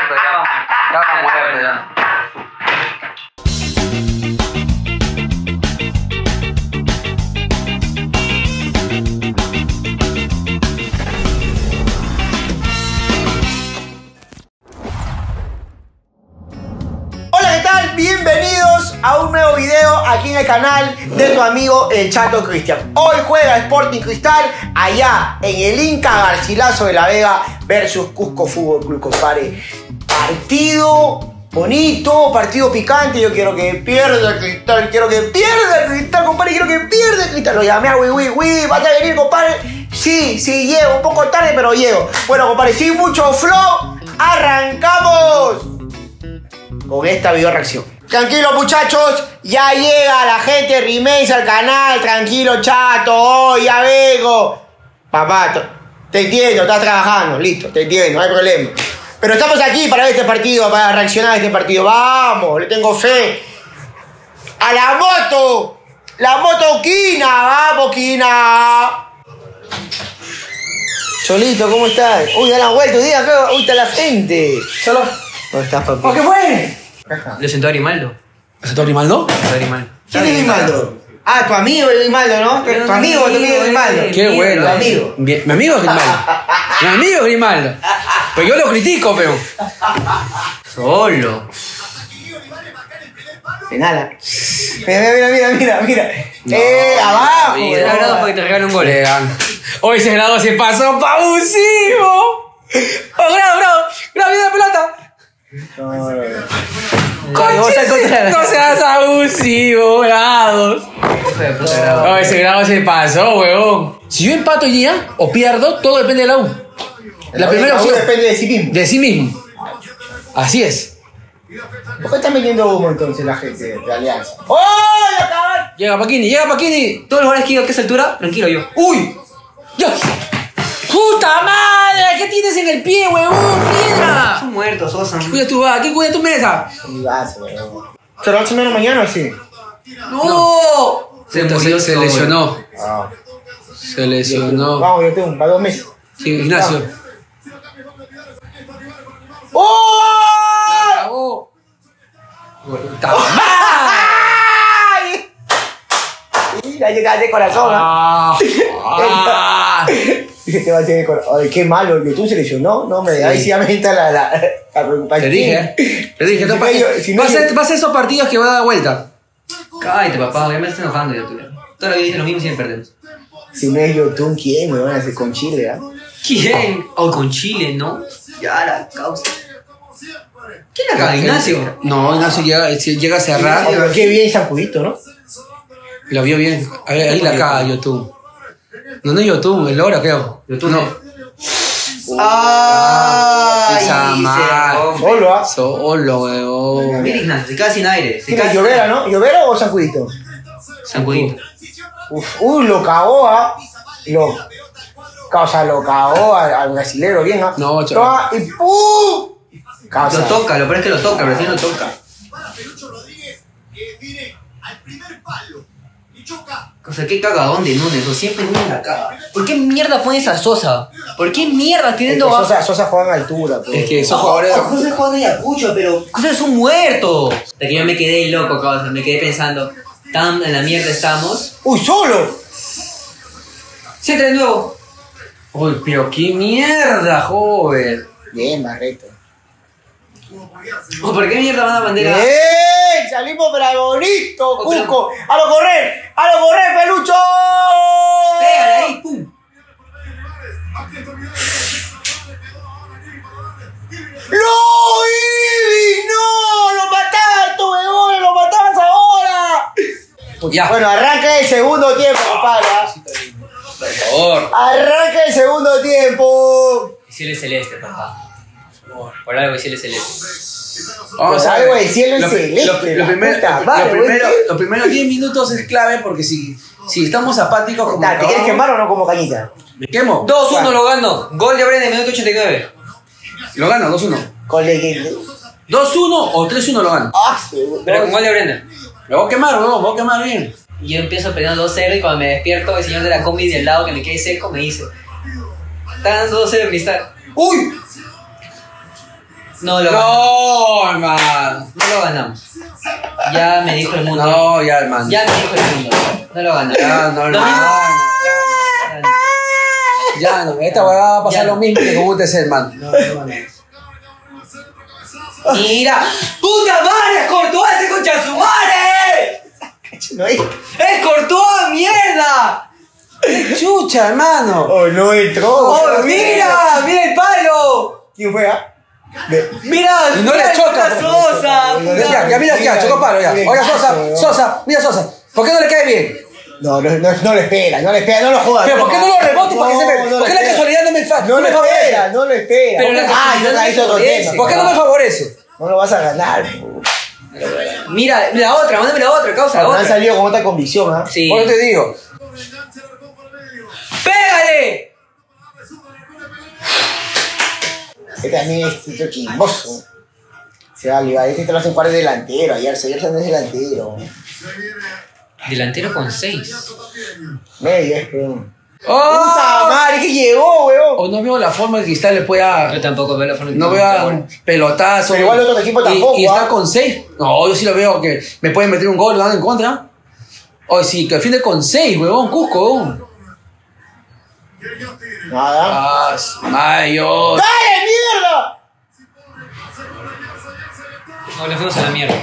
muerto ya. Ya está muerto ya. Bienvenidos a un nuevo video aquí en el canal de tu amigo el Chato Cristian. Hoy juega Sporting Cristal allá en el Inca Garcilaso de la Vega versus Cusco Fútbol Club, compadre. Partido bonito, partido picante. Yo quiero que pierda el Cristal, compadre, quiero que pierda el Cristal. Lo llamé a Wii, ¿vas a venir, compadre? Sí, llego, un poco tarde, pero llego. Bueno, compadre, sin mucho flow, arrancamos con esta video reacción. Tranquilo, muchachos, ya llega la gente Rimex al canal. Tranquilo, Chato, hoy ya vengo. Papá, te entiendo, estás trabajando, listo, te entiendo, no hay problema. Pero estamos aquí para ver este partido, para reaccionar a este partido. Vamos, le tengo fe a la moto Quina, vamos Quina. Solito, ¿cómo estás? Uy, ya la han vuelto, diga que uy, está la gente. Solo. ¿Cómo estás, papá? ¿Qué fue? ¿Le sentó a Grimaldo? ¿Le sentó a Grimaldo? ¿Quién es Grimaldo? Ah, tu amigo es Grimaldo, ¿no? Tu amigo es Grimaldo. Qué bueno. Tu amigo. Mi amigo es Grimaldo. Mi amigo es Grimaldo. Pero yo lo critico, pero. Solo. Penala. Mira. Abajo. Será grado para que te regale un gol. Hoy ese grado se pasó pa' abusivo. Oh, grado, viene la pelota. No seas abusivo, grados. Oh, ese grado se pasó, huevón. Si yo empato hoy día o pierdo, todo depende de la U. La primera opción depende de sí mismo. De sí mismo. Así es. ¿Por qué está metiendo humo entonces la gente de Alianza? ¡Oh! ¡Ya Llega Paquini. Todos los goles que digo que es altura, tranquilo yo. ¡Uy! ¡Ya! ¡Puta madre! ¿Qué tienes en el pie, huevón? ¡Piedra! Son muertos, Sosa. ¿Quién cuida tu mesa? ¿Se lo va a hacer mañana o sí? ¡No! Se murió se solo. lesionó. Ah. Se lesionó. Vamos, yo tengo para 2 meses. Sí, Ignacio. ¡Oh! La acabó. ¡Puta madre! Mira, llegaste de corazón, Dice te va a hacer de corazón. Ay, qué malo, el YouTube se lesionó. No, hombre, ahí sí ya me entra la preocupación. Te dije, va a ser esos partidos que va a dar vuelta. Cállate, papá, ya me estás enojando ya tú. Toda la vida dicen lo mismo y siempre perdemos. Si no es YouTube, ¿quién me van a hacer con Chile, ah? ¿Quién? O con Chile, ¿no? Ya la causa. ¿Quién acá? ¿Ignacio? No, Ignacio llega a cerrar. Pero qué bien sacudito, ¿no? Lo vio bien. Ahí la caga YouTube. No es YouTube, el Lora, creo. YouTube no. Esa Solo, ¿ah? Solo, weón. Mira, Ignacio, se queda sin aire. ¿Quién es Llovera, no? ¿Llovera o sacudito? Sancudito. Lo cagó, ¿ah? Lo cagó al brasilero bien, ¿ah? No, chaval. Y ¡pum! Lo toca, lo peor es que lo toca, pero sí lo toca. O sea, qué cagadón de Núñez, o siempre Núñez la caga. ¿Por qué mierda pones a Sosa? ¿Por qué mierda teniendo a... Sosa juega en altura, pero... Es que esos jugadores... Sosa juega en Ayacucho, pero... Sosa es un muerto. De que yo me quedé loco, causa, me quedé pensando, tan en la mierda estamos. ¡Uy, solo! Sí, de nuevo. Uy, pero qué mierda, joven. Bien, Barreto. ¿O por qué mierda van a bandera? ¡Ey! Salimos bravonito, Cusco. ¡A lo correr, Pelucho! Pégale ahí, pum. ¡No, Ibi! ¡No! ¡Lo mataste, huevón! ¡Lo matabas ahora! Ya. Bueno, arranca el segundo tiempo, compadre. Por favor. Arranca el segundo tiempo. Cielo es celeste, papá. Por algo cielo es celeste. Vamos a algo ver. de cielo es celeste. Los primeros 10 minutos es clave porque si estamos apáticos como... ¿Te quieres quemar o no como cañita? ¿Me quemo? 2-1 lo gano. Gol de Brenner en el minuto 89. Lo gano, 2-1. Con el... 2-1 o 3-1 lo gano. Pero con gol de Brenner. Me voy a quemar, weón, me voy a quemar bien. Y yo empiezo perdiendo 2-0 y cuando me despierto, el señor de la combi del lado que me quede seco me dice: está dando 2-0 Cristal. ¡Uy! No lo No, hermano. No lo ganamos. Ya me dijo el mundo. No, ya, hermano. Ya me dijo el mundo. No lo ganamos. Ya, no, hermano. Ya no. Esta huevada va a pasar Ya no. lo mismo que con UTC, hermano. No ganamos. Mira. ¡Puta madre! ¡Es Courtois ese concha su madre! No hay. ¡Es Courtois, mierda! ¡Qué chucha, hermano! Oh, no entró. ¡Oh, mira! ¡Mira el palo! ¿Quién fue? ¡Mira! Y no mira le el choca, puta Sosa! porque- puta- Ya, mira, ya, chocó palo, ya. Oiga, Sosa, mira Sosa. ¿Por qué no le cae bien? No le espera, no lo jodas. ¿Pero por qué no lo rebote para que se ve? No ¿Por qué le la casualidad no me No lo favorece? espera, no lo espera. Pero la casualidad ya no hizo otro favorece. tema. ¿Por qué no me favorece? No lo vas a ganar. Mira, la otra, mándame la otra, causa, la Han otra. salido con otra convicción, ¿ah? Sí. Por eso te digo. ¡Pégale! Este también es chismoso. Se va a ligar. Este te lo hacen jugar de delantero. Ayer no es delantero. Delantero con 6. Medio es, pero. ¡Oh! ¡Puta madre! ¿Qué llegó, weón? O no veo la forma de que Cristal le pueda. Yo tampoco veo la forma. No veo un pelotazo. Pero igual el otro equipo tampoco, Y está ¿ah? con 6. No, yo sí lo veo que me pueden meter un gol, lo dan en contra. O sí, que defiende con 6, huevón, Cusco, huevón. Nada. Mayo. ¡Dale, mierda! No, le fuimos a la mierda.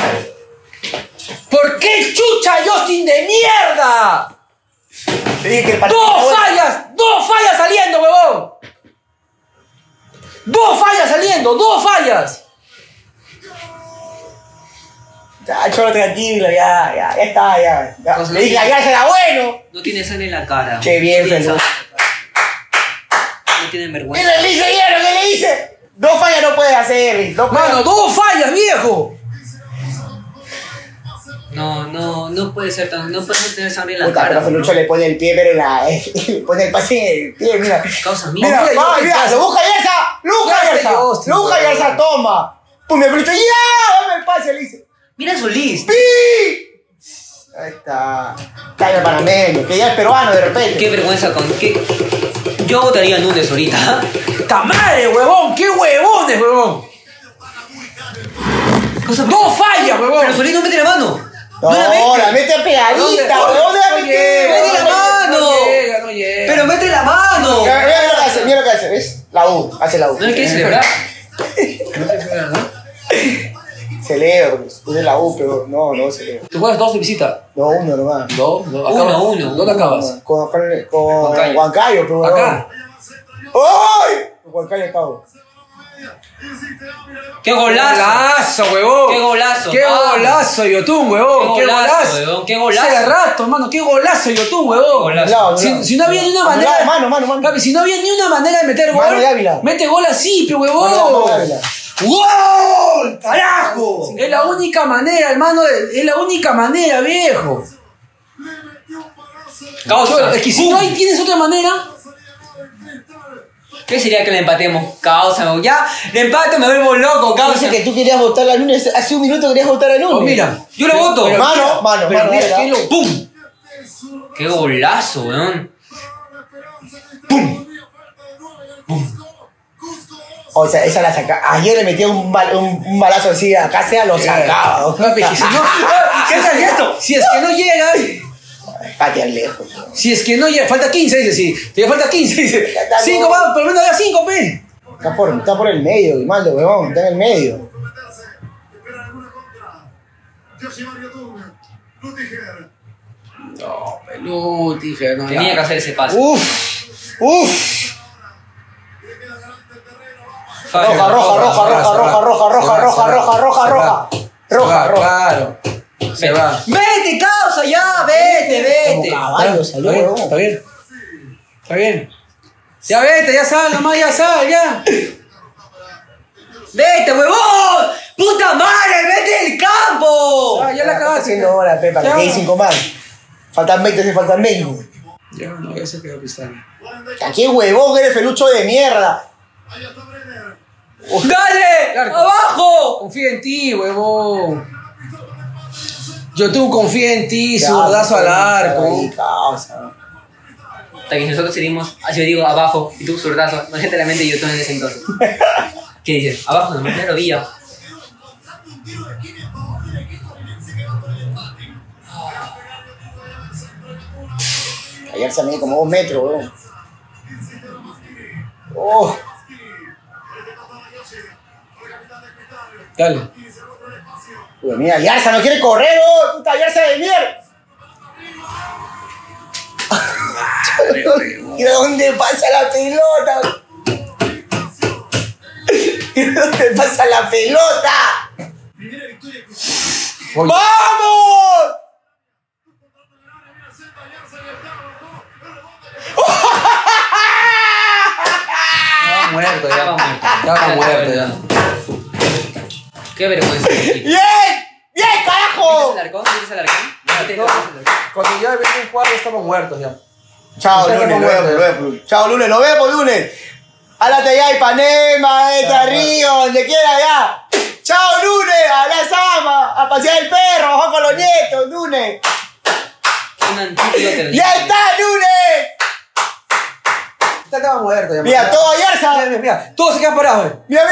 ¿Por qué chucha Justin de mierda? Te dije que el partido- ¡Dos fallas saliendo, huevón! ¡Dos fallas! Ya, cholo, tranquilo, ya está, ya. Le dije, ya será bueno. No tiene sangre en la cara. Qué bien, No tiene Fernando. sangre en la cara. No tienen ¿Qué vergüenza. le dice ayer? ¿Qué le dice? Dos fallas no puedes hacer. No puedes. Mano, 2 fallas, viejo. No puede ser tan. No puede tener sangre en la Puta, cara. pero ¿no? Felucho le pone el pie, pero en la. Le pone el pase en el pie, mira. Causa Mira, mierda. mira, lo busca Yarza. Luja Yarza, toma. Pum, el Felucho, ya, dame el pase, le dice. Mira Solís. ¡Pi! Ahí está. Cae el panameño, que ya es peruano de repente. Qué vergüenza con. Yo votaría a Núñez ahorita. ¡Ta madre, huevón! ¡Qué huevones, huevón! Cosa- 2 fallas, huevón. Pero Solís no mete la mano. No, la mete pegadita, weón, la mete. Mete la mano. No llega. Pero mete la mano. Mira lo que hace, ¿ves? La U, hace la U. No le quieres celebrar. Celebra, porque es de la U, pero no celebra. ¿Tú juegas 2 de visita? No, uno nomás. 2. Uno. ¿Dónde acabas? Con Huancayo. Huancayo, pero Acá. ¡Ay! Huancayo acabo. ¡Qué golazo! huevón! ¡Qué golazo! ¡Qué Vamos. golazo, Yotun, huevón! ¡Qué ¡Qué golazo, golazo! huevón! ¡Qué golazo! Hace rato, hermano, qué golazo, Yotun, huevón. Qué golazo. Si no había ni una manera. Mano. Papi, si no había ni una manera de meter Mano gol, de Ávila. mete gol así, pe huevón. Mano de Ávila. ¡Gol! ¡Carajo! Es la única manera, hermano. Es la única manera, viejo. Causa. Es que si no hay, tienes otra manera. ¿Qué sería que le empatemos? Causa, ya. Le empato, me vuelvo loco, causa. Dice que tú querías votar a Núñez. Hace un minuto querías votar a Núñez. Oh, mira. Yo lo voto. Pero Mano, mira, mira. qué lo- ¡Pum! ¡Qué golazo, weón! O sea, esa la saca. Ayer le metía un balazo así a Cáceres, lo sacaba. Papi, que si no. ¿Qué es esto? Si es que no llegas. Patear lejos. Si es que no llega, falta 15, dice, sí. Te falta 15, dice. 5, va, por lo menos había 5, pe. Está por el medio, Grimaldo, huevón. Está en el medio. No, pelú, dije, no. Tenía que hacer ese pase. Uf. Fácil. Roja. Claro. Se va. ¡Vete, causa, ya! ¡Vete! Como caballo salió, huevón. Está bien. Está bien. Ya vete, ya sal, nomás, ya sal, ya. ¡Vete, huevón! ¡Puta madre! ¡Vete del campo! Ah, ya la acabaste. Haciendo hora, Pepa, que Ya. hay 5 más. Faltan 20, se faltan 20. Ya, no, ya se quedó Cristal. Aquí huevón, eres felucho de mierda. ¡Dale! Largo. ¡Abajo! Confía en ti, huevón. Yo tú confío en ti, Ya, zurdazo al ahí, arco. causa. Hasta que nosotros serimos, así yo digo, abajo, y tú zurdazo. Imagínate la mente de YouTube en ese entonces. ¿Qué dices? Abajo nomás, claro, Villa. Ayer se mide como 2 metros, weón. Oh. Dale. Uy, mira, Yarza no quiere correr, oh, puta Yarza de mierda. ¿Y dónde pasa la pelota? ¿Y dónde pasa la pelota? Oye. ¡Vamos! Estaba muerto ya. Estaba muerto. Estaba muerto ya. Qué vergüenza. ¿Quieres ¡Bien! ¡Bien, carajo! el arcón? ¿Quieres el arcón? No, te No. toques el arcón. Cuando ya venía a jugar ya estamos muertos ya. Chao, Ya lunes, estamos lo vemos, muertos. lo vemos. Chao, lunes, lo vemos, lunes. Álate ya, Ipanema, Río, donde quiera ya. Chao, lunes, a la Sama, a pasear el perro, a jugar con los nietos, lunes. Un antídoto. ¡Ya está, lunes! Estaba muerto ya. Mira, todo Yarza. Mira, todos se quedan parados. Mira,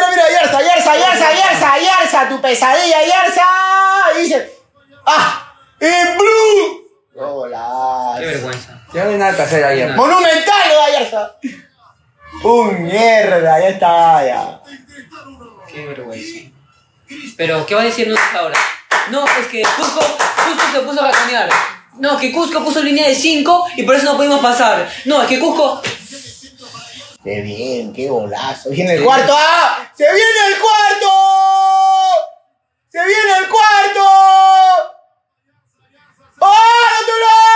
Yarza, tu pesadilla, Yarza. Y dice, ¡ah! ¡En blue! ¡Hola! Qué vergüenza. Ya no hay nada que hacer ayer. Monumental lo da Yarza. Mierda, ya está, ya. Qué vergüenza. Pero, ¿qué va a decir Nunes ahora? No, es que Cusco se puso a razonear. No, que Cusco puso línea de 5 y por eso no pudimos pasar. No, es que Cusco... Qué bien, qué golazo. Viene el cuarto. ¡Ah! ¡Se viene el cuarto! ¡Se viene el cuarto! ¡Oh, otro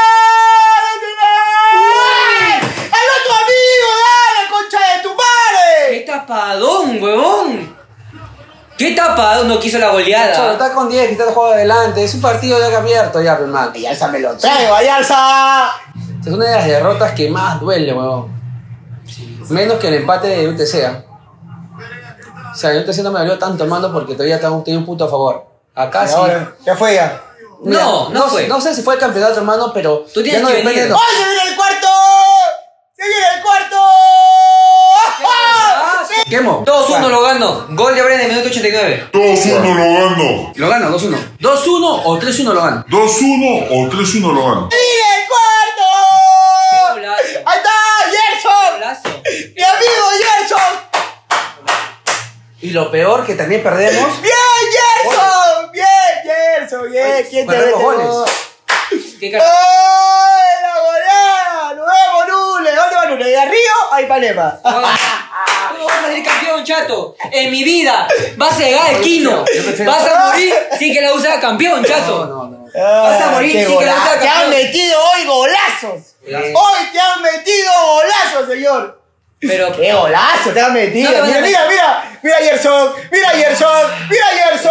lado! ¡Al otro amigo! ¡Dale, concha de tu ¡Qué madre! tapadón, huevón! ¡Qué tapadón! No quiso la Cholo, goleada. está con 10 y está el juego adelante. Es un partido ya que abierto ya, pero man. Ayarza me lo traigo, Ayarza. Es una de las derrotas que más duele, huevón. Menos que el empate de UTC. O sea, el UTC no me dolió tanto, mando, porque todavía tengo un punto a favor. Acá sí. Ahora, ya fue ya. Mira, No fue. No sé si fue el campeonato, hermano, pero Tú tienes ya no que depende venir. de ¡Oh, se viene el cuarto! ¡Se viene el cuarto! Quemo. 2-1 lo gano. Gol de Brenner en el minuto 89. 2-1 lo gano. Lo gano, 2-1. 2-1 o 3-1 lo gano. 2-1 o 3-1 lo gano. ¡Viene el cuarto! ¡Qué golazo! ¡Ahí está! ¡Gerson! Golazo. ¡Mi amigo Gerson! Y lo peor que también perdemos. ¡Bien, Gerson! ¡Bien, Gerson! ¡Bien! ¿Quién te perdemos mete goles. gol? ¿Qué cara? ¡Ay, la goleada! ¡Nos vemos, Nunes! ¿Dónde va Nunes? ¿De Río a Ipanema? ¿Cómo vas a salir campeón, chato? En mi vida vas a llegar al Quino. Yo prefiero- Vas a morir sin que la U sea campeón, chato. No. Vas a morir qué sin que la golazo. saca, Te han campeón. metido hoy golazos. Hoy te han metido golazos, señor. Pero ¡Qué golazo te han metido! No, Mira, no, mira, no. mira, mira Gerson, mira Gerson, mira Gerson.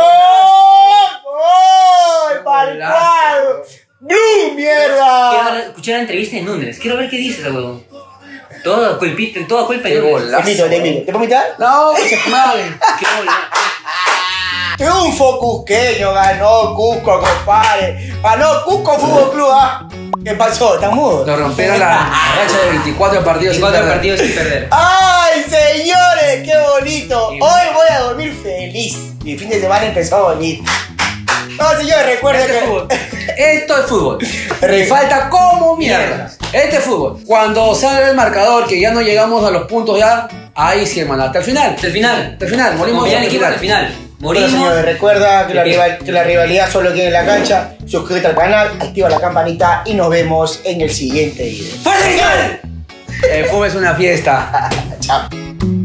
¡Oh! ¡Parcuado! ¡Blue, mierda! quiero escuchar la entrevista de Núñez. Quiero ver qué dice el huevón. Toda culpa Qué de Núñez. golazo. Te invito, te invito. ¿Te puedo invitar? No, se madre. Qué golazo. Triunfo cusqueño, ganó Cusco, compadre. Ganó Cusco Fútbol Club, ¿ah? ¿Qué pasó? ¿Estás mudo? Nos rompieron la racha de 24 partidos. Y sin 4 perder. partidos sin perder. ¡Ay, señores! ¡Qué bonito! Sí. Hoy voy a dormir feliz. Mi fin de semana empezó bonito. No, señores, recuerden Este es que... fútbol. Esto es fútbol. Re- Y falta como mierda. Este es fútbol. Cuando salga el marcador que ya no llegamos a los puntos ya, ahí sí, hermano. Hasta el final. Hasta el final. Hasta el final. Morimos Como ya el hasta equipo hasta el final. Bueno, Morimos. señores, recuerda que de pie. que la rivalidad solo queda en la cancha. Suscríbete al canal, activa la campanita y nos vemos en el siguiente video. ¡Fuerza Cristal! El fútbol es una fiesta. Chao.